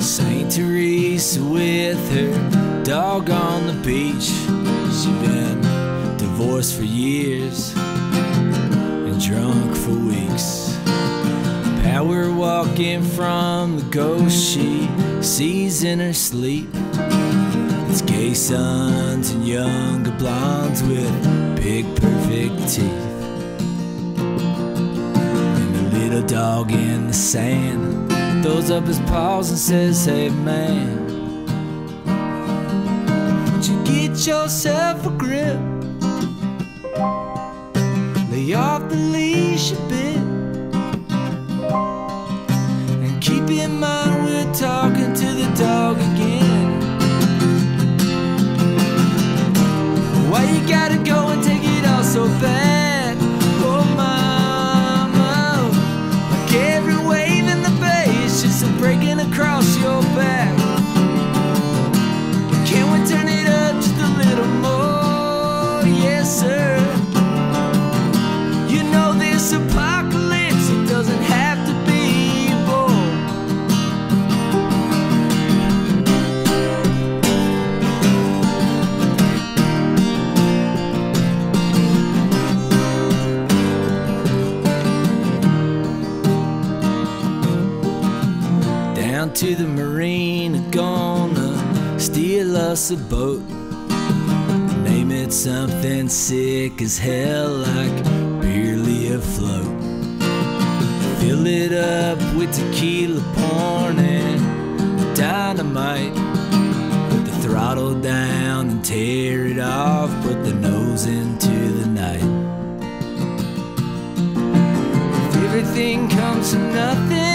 Saint Teresa with her dog on the beach. She'd been divorced for years and drunk for weeks. Power walking from the ghost she sees in her sleep. It's gay sons and younger blondes with big perfect teeth. And the little dog in the sand throws up his paws and says, "Hey man, won't you get yourself a grip? Lay off the leash a bit, and keep in mind we're talking to the dog again. Why you gotta go and take it all so bad? Oh mama, like every wave in the bay is just a breaking across your back. Can we turn it up just a little more? Yes sir. You know this apocalypse, it doesn't have to be born." Down to the marina, gonna steal us a boat. Name it something sick as hell, like Barely Afloat. Fill it up with tequila, porn, and dynamite. Put the throttle down and tear it off. Put the nose into the night. If everything comes to nothing,